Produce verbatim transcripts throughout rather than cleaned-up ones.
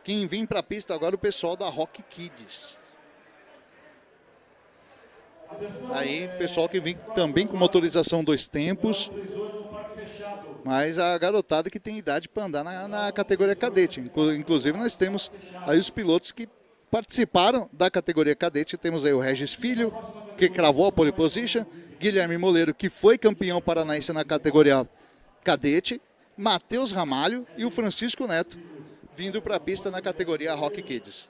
Quem vem para a pista agora é o pessoal da Rock Kids. Aí, pessoal que vem também com motorização dois tempos. Mas a garotada que tem idade para andar na, na categoria cadete. Inclusive nós temos aí os pilotos que participaram da categoria cadete. Temos aí o Regis Filho, que cravou a pole position. Guilherme Moleiro, que foi campeão paranaense na categoria cadete. Matheus Ramalho e o Francisco Neto, vindo para a pista na categoria Rock Kids.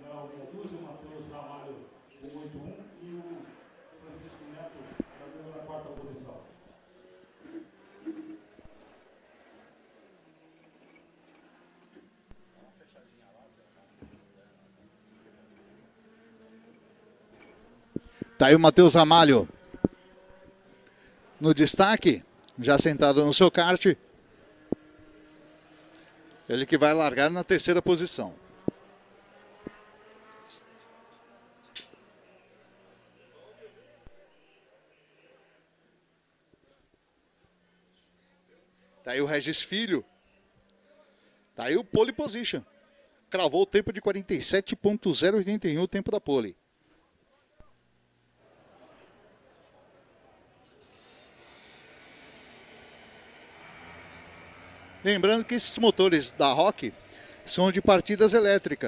Tá aí o Matheus Ramalho no destaque, já sentado no seu kart. Ele que vai largar na terceira posição. Tá aí o Regis Filho. Tá aí o pole position. Cravou o tempo de quarenta e sete ponto zero oitenta e um, o tempo da pole. Lembrando que esses motores da Rock são de partidas elétricas.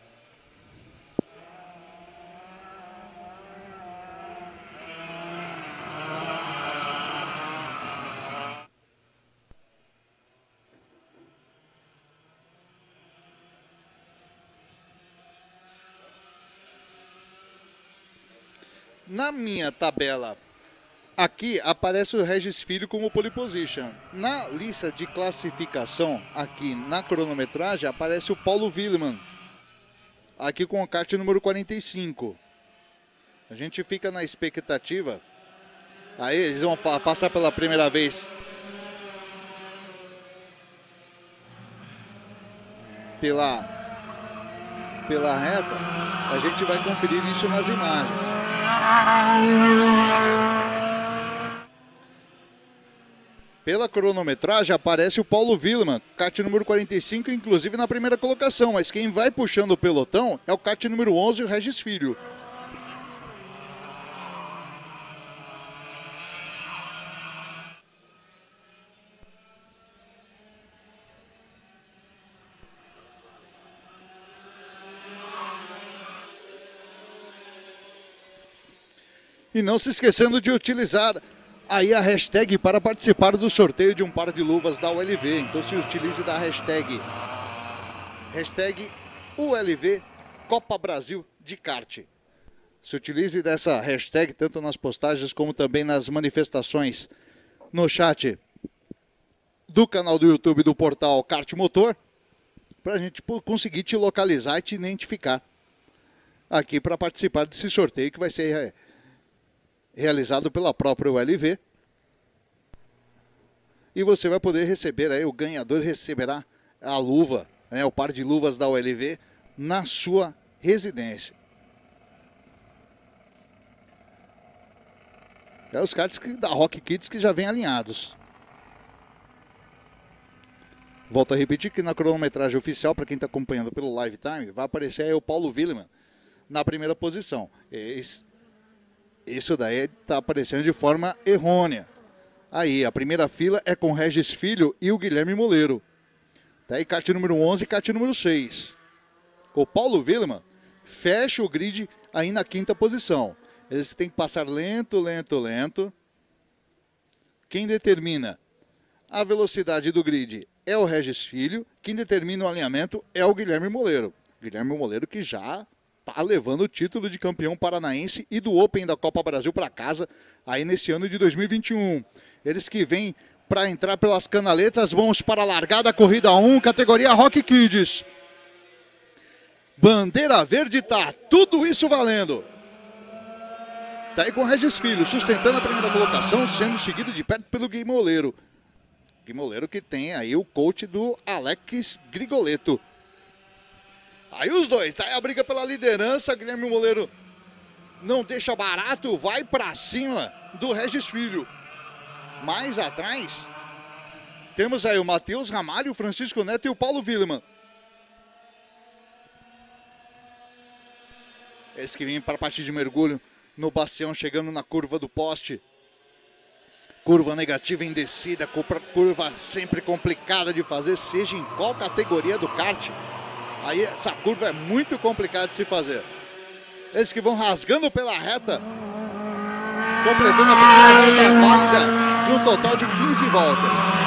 Na minha tabela aqui aparece o Regis Filho como pole position. Na lista de classificação, aqui na cronometragem, aparece o Paulo Willeman, aqui com o kart número quarenta e cinco. A gente fica na expectativa. Aí eles vão passar pela primeira vez pela, pela reta. A gente vai conferir isso nas imagens. Pela cronometragem aparece o Paulo Willeman, kart número quarenta e cinco, inclusive na primeira colocação. Mas quem vai puxando o pelotão é o kart número onze, o Regis Filho. E não se esquecendo de utilizar aí a hashtag para participar do sorteio de um par de luvas da U L V. Então se utilize da hashtag, hashtag U L V Copa Brasil de kart. Se utilize dessa hashtag tanto nas postagens como também nas manifestações no chat do canal do YouTube do portal Kart Motor, para a gente conseguir te localizar e te identificar aqui para participar desse sorteio que vai ser realizado pela própria U L V. E você vai poder receber aí, o ganhador receberá a luva, né, o par de luvas da U L V na sua residência. É os karts da Rock Kids que já vêm alinhados. Volto a repetir que na cronometragem oficial, para quem está acompanhando pelo Live Time, vai aparecer aí o Paulo Willeman na primeira posição. Esse Isso daí está aparecendo de forma errônea. Aí, a primeira fila é com o Regis Filho e o Guilherme Moleiro. Tá aí, kart número onze e kart número seis. O Paulo Willeman fecha o grid aí na quinta posição. Eles têm que passar lento, lento, lento. Quem determina a velocidade do grid é o Regis Filho. Quem determina o alinhamento é o Guilherme Moleiro. Guilherme Moleiro que já tá levando o título de campeão paranaense e do Open da Copa Brasil para casa aí nesse ano de dois mil e vinte e um. Eles que vêm para entrar pelas canaletas, vamos para a largada, corrida um, categoria Rock Kids. Bandeira verde, tá tudo isso valendo. Tá aí com o Regis Filho, sustentando a primeira colocação, sendo seguido de perto pelo Gui Moleiro. Gui Moleiro que tem aí o coach do Alex Grigoletto. Aí os dois, tá aí a briga pela liderança, Guilherme Moleiro não deixa barato, vai pra cima do Regis Filho. Mais atrás, temos aí o Matheus Ramalho, o Francisco Neto e o Paulo Willeman. Esse que vem para a parte de mergulho no bastião, chegando na curva do poste. Curva negativa em descida, curva sempre complicada de fazer, seja em qual categoria do kart. Aí essa curva é muito complicada de se fazer. Esses que vão rasgando pela reta, completando a primeira volta válida de um total de quinze voltas.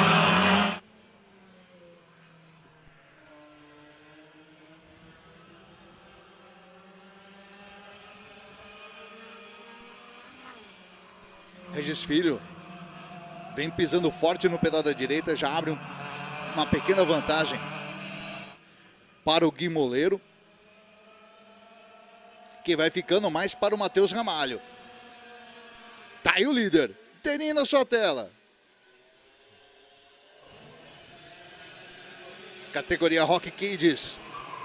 Regis Filho vem pisando forte no pedal da direita, já abre um, uma pequena vantagem para o Gui Moleiro, que vai ficando mais para o Matheus Ramalho. Tá aí o líder, Teninho na sua tela. Categoria Rock Kids.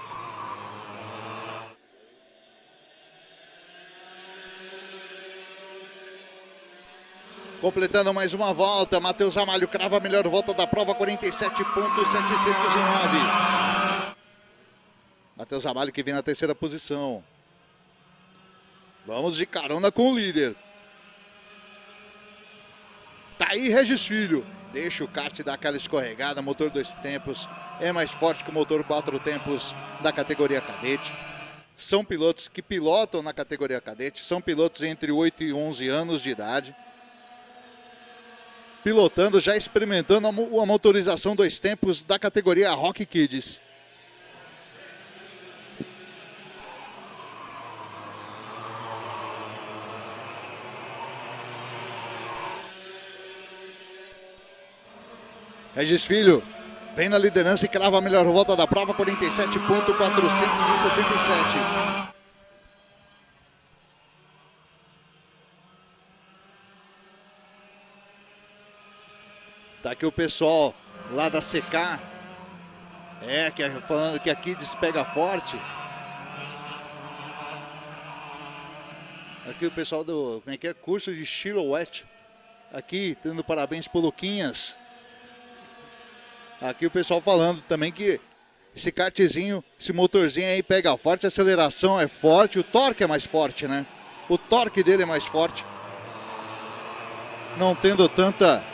Completando mais uma volta, Matheus Ramalho crava a melhor volta da prova, quarenta e sete ponto setecentos e nove. Matheus Ramalho que vem na terceira posição. Vamos de carona com o líder. Tá aí Regis Filho. Deixa o kart dar aquela escorregada, motor dois tempos. É mais forte que o motor quatro tempos da categoria cadete. São pilotos que pilotam na categoria cadete. São pilotos entre oito e onze anos de idade. Pilotando, já experimentando a motorização dois tempos da categoria Rock Kids. Regis Filho vem na liderança e crava a melhor volta da prova, quarenta e sete ponto quatrocentos e sessenta e sete. Tá aqui o pessoal lá da C K. É, que é, falando que aqui despega forte. Aqui o pessoal do, como é que é? Curso de Silhouette. Aqui, dando parabéns pro Luquinhas. Aqui o pessoal falando também que esse kartzinho, esse motorzinho aí pega forte, a aceleração é forte, o torque é mais forte, né? O torque dele é mais forte. Não tendo tanta...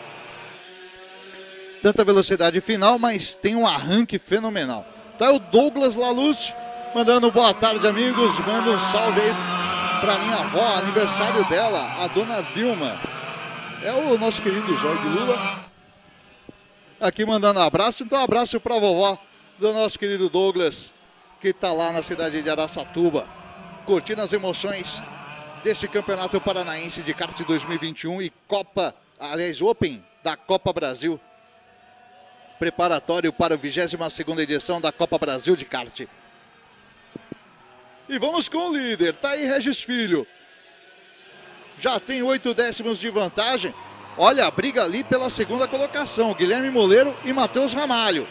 tanta velocidade final, mas tem um arranque fenomenal. Tá o Douglas Laluz mandando boa tarde, amigos. Manda um salve aí pra minha avó, aniversário dela, a dona Vilma. É o nosso querido Jorge Lula. Aqui mandando um abraço. Então um abraço pra vovó do nosso querido Douglas, que tá lá na cidade de Araçatuba, curtindo as emoções desse Campeonato Paranaense de Kart dois mil e vinte e um e Copa, aliás, Open da Copa Brasil. Preparatório para a vigésima segunda edição da Copa Brasil de Kart. E vamos com o líder, tá aí Regis Filho. Já tem oito décimos de vantagem. Olha a briga ali pela segunda colocação, Guilherme Moleiro e Matheus Ramalho.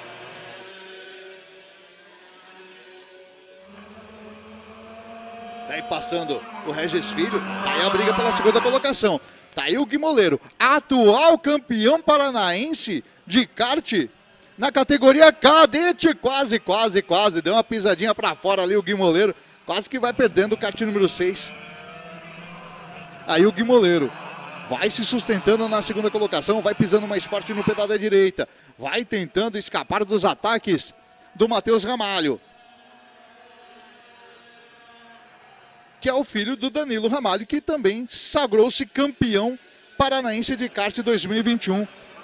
Tá aí passando o Regis Filho, tá aí a briga pela segunda colocação. Tá aí o Gui Moleiro, atual campeão paranaense de kart na categoria cadete. Quase, quase, quase. Deu uma pisadinha para fora ali o Gui Moleiro. Quase que vai perdendo o kart número seis. Aí o Gui Moleiro vai se sustentando na segunda colocação. Vai pisando mais forte no pedal da direita. Vai tentando escapar dos ataques do Matheus Ramalho, que é o filho do Danilo Ramalho, que também sagrou-se campeão paranaense de kart dois mil e vinte e um.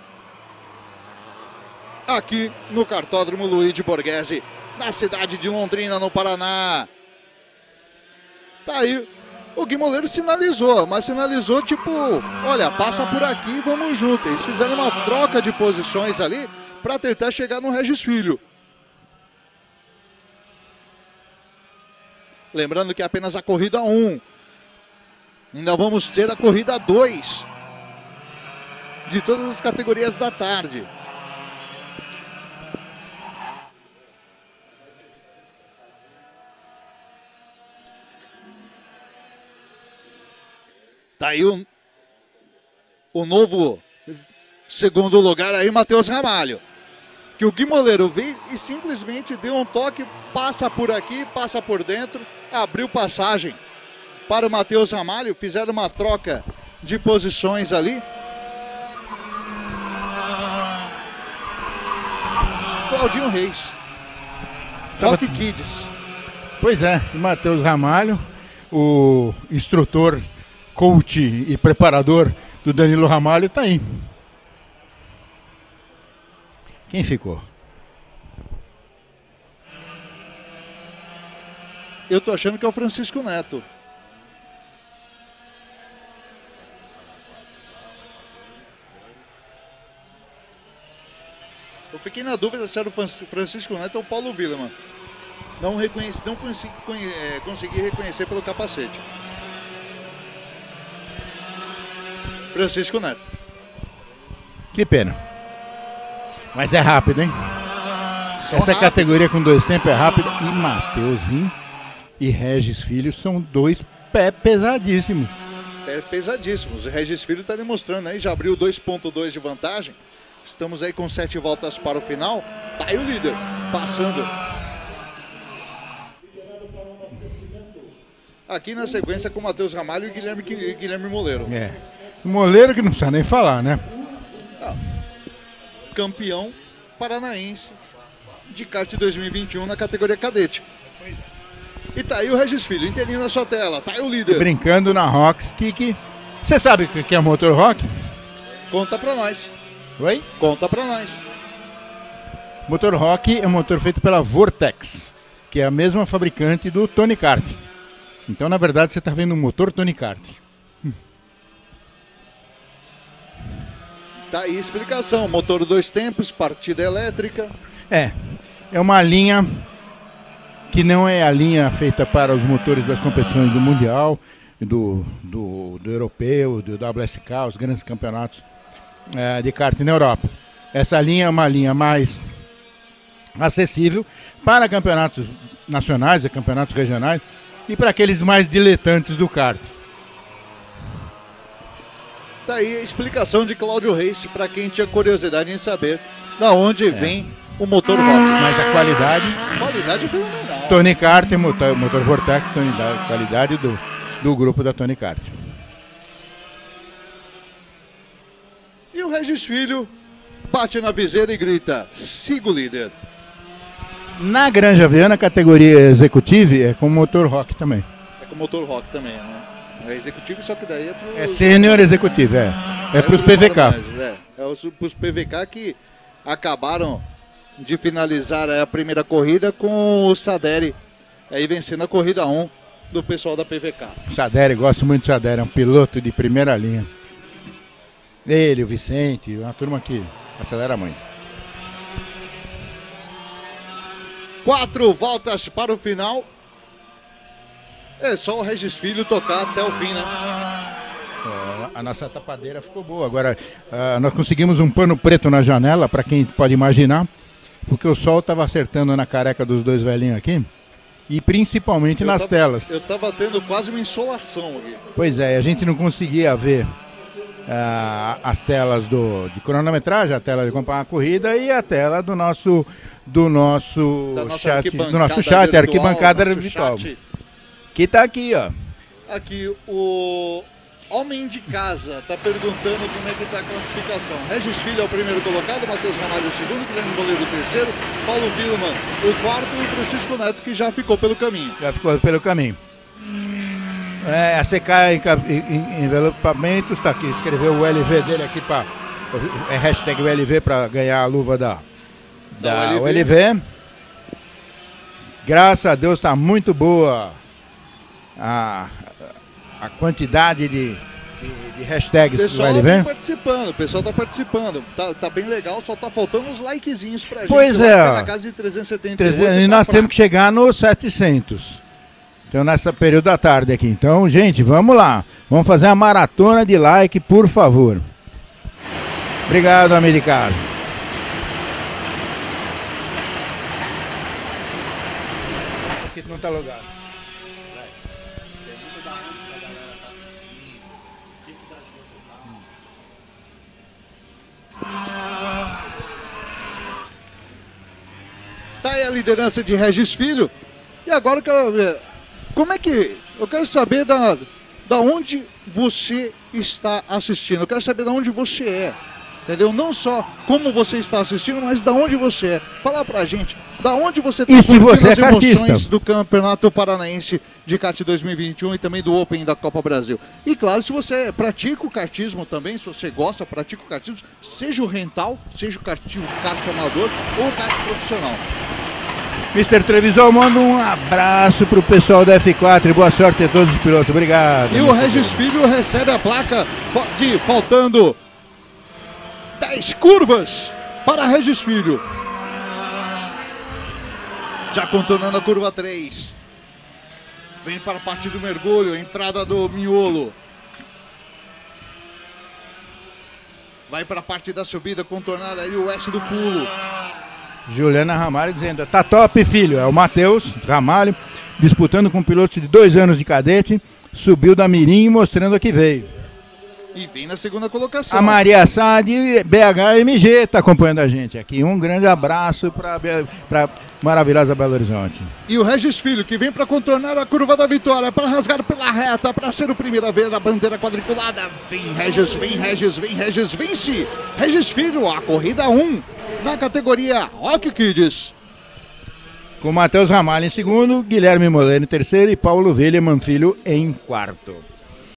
Aqui no Kartódromo Luigi Borghese, na cidade de Londrina, no Paraná. Tá aí, o Gui Moleiro sinalizou, mas sinalizou tipo, olha, passa por aqui, vamos junto. Eles fizeram uma troca de posições ali para tentar chegar no Regis Filho. Lembrando que é apenas a corrida um. Ainda vamos ter a corrida dois de todas as categorias da tarde. Tá aí o, o novo segundo lugar aí, Matheus Ramalho. Que o Gui Moleiro veio e simplesmente deu um toque, passa por aqui, passa por dentro, abriu passagem para o Matheus Ramalho. Fizeram uma troca de posições ali. Claudinho Reis. Rock Kids. Pois é, o Matheus Ramalho, o instrutor, coach e preparador do Danilo Ramalho, tá aí. Quem ficou? Eu tô achando que é o Francisco Neto. Eu fiquei na dúvida se era o Francisco Neto ou o Paulo Willeman. Não, reconheci, não consegui, é, consegui reconhecer pelo capacete. Francisco Neto. Que pena. Mas é rápido, hein? Só Essa rápido. categoria com dois tempos é rápida. E Matheusinho e Regis Filho são dois pé pesadíssimos. É pesadíssimos. O Regis Filho está demonstrando aí, já abriu dois ponto dois de vantagem. Estamos aí com sete voltas para o final. Tá aí o líder, passando. Aqui na sequência com o Matheus Ramalho e Guilherme, e Guilherme Moleiro. É. O Moleiro que não precisa nem falar, né? Ah, campeão paranaense de kart dois mil e vinte e um na categoria cadete. E tá aí o Regis Filho, inteirinho na sua tela. Tá aí o líder. Brincando na Rocks Kick. Você sabe o que é motor rock? Conta pra nós. Oi? Conta pra nós. Motor rock é um motor feito pela Vortex, que é a mesma fabricante do Tony Kart. Então, na verdade, você está vendo um motor Tony Kart. Tá aí a explicação. Motor dois tempos, partida elétrica. É, é uma linha que não é a linha feita para os motores das competições do Mundial, do, do, do Europeu, do W S K, os grandes campeonatos é, de kart na Europa. Essa linha é uma linha mais acessível para campeonatos nacionais e campeonatos regionais e para aqueles mais diletantes do kart. Tá aí a explicação de Cláudio Reis para quem tinha curiosidade em saber da onde é. vem o motor rock. Mas a qualidade... Qualidade fenomenal. Tony Kart, motor, motor Vortex, qualidade do, do grupo da Tony Kart. E o Regis Filho bate na viseira e grita, siga o líder. Na Granja Viana, categoria Executive, é com motor rock também. É com motor rock também, né? É executivo, só que daí é pro... É Senior Executive, é. É, é para os P V K. Mais, é, é os, pros P V K que acabaram de finalizar a primeira corrida com o Saderi, aí vencendo a corrida um do pessoal da P V K. Saderi, gosto muito do Saderi, é um piloto de primeira linha. Ele, o Vicente, uma turma que acelera muito. Quatro voltas para o final. É só o Regis Filho tocar até o fim, né? É, a nossa tapadeira ficou boa. Agora, uh, nós conseguimos um pano preto na janela, para quem pode imaginar, porque o sol estava acertando na careca dos dois velhinhos aqui, e principalmente eu nas tava, telas. Eu estava tendo quase uma insolação aqui. Pois é, a gente não conseguia ver uh, as telas do, de cronometragem, a tela de acompanhar a corrida e a tela do nosso, do nosso chat, do nosso chat, virtual, arquibancada nosso virtual. Chat. Que está aqui, ó. Aqui, o homem de casa está perguntando como é que está a classificação. Regis Filho é o primeiro colocado, Matheus Ramalho o segundo, Guilherme Moleiro o terceiro, Paulo Willeman o quarto e o Francisco Neto, que já ficou pelo caminho. Já ficou pelo caminho. É, a C K Envelopamentos está aqui, escreveu o L V dele aqui para... É hashtag o L V para ganhar a luva da, da, da U L V. Graças a Deus está muito boa a, a quantidade de, de, de hashtags do pessoal L V. Tá participando, o pessoal está participando. Tá, tá bem legal, só tá faltando uns likezinhos pra gente. Pois é. Tá na casa de trezentos e setenta e oito. E nós tá temos que chegar nos setecentos. Então, nessa período da tarde aqui. Então, gente, vamos lá. Vamos fazer uma maratona de like, por favor. Obrigado, americano. Aqui não tá logado. Tá aí a liderança de Regis Filho. E agora eu quero ver como é que Eu quero saber da, da onde você está assistindo. Eu quero saber da onde você é. Entendeu? Não só como você está assistindo, mas da onde você é. Fala pra gente, da onde você está assistindo as é emoções kartista? do Campeonato Paranaense de Kart dois mil e vinte e um e também do Open da Copa Brasil. E claro, se você pratica o kartismo também, se você gosta, pratica o kartismo, seja o rental, seja o kart, o kart amador ou o kart profissional. mister Trevisol, manda um abraço pro pessoal da F quatro e boa sorte a todos os pilotos. Obrigado. E o Regis Filho recebe a placa de faltando dez curvas para Regis Filho. Já contornando a curva três. Vem para a parte do mergulho, entrada do miolo. Vai para a parte da subida, contornada aí o S do pulo. Juliana Ramalho dizendo, tá top, filho. É o Matheus Ramalho, disputando com um piloto de dois anos de cadete, subiu da mirim mostrando a que veio. E vem na segunda colocação. A Maria Sá de B H M G está acompanhando a gente aqui. Um grande abraço para a maravilhosa Belo Horizonte. E o Regis Filho, que vem para contornar a curva da vitória, para rasgar pela reta, para ser o primeiro a ver a bandeira quadriculada. Vem Regis, vem Regis, vem Regis, vence! Regis Filho, a corrida um, na categoria Rock Kids. Com Matheus Ramalho em segundo, Guilherme Moleno em terceiro e Paulo Willeman Filho em quarto.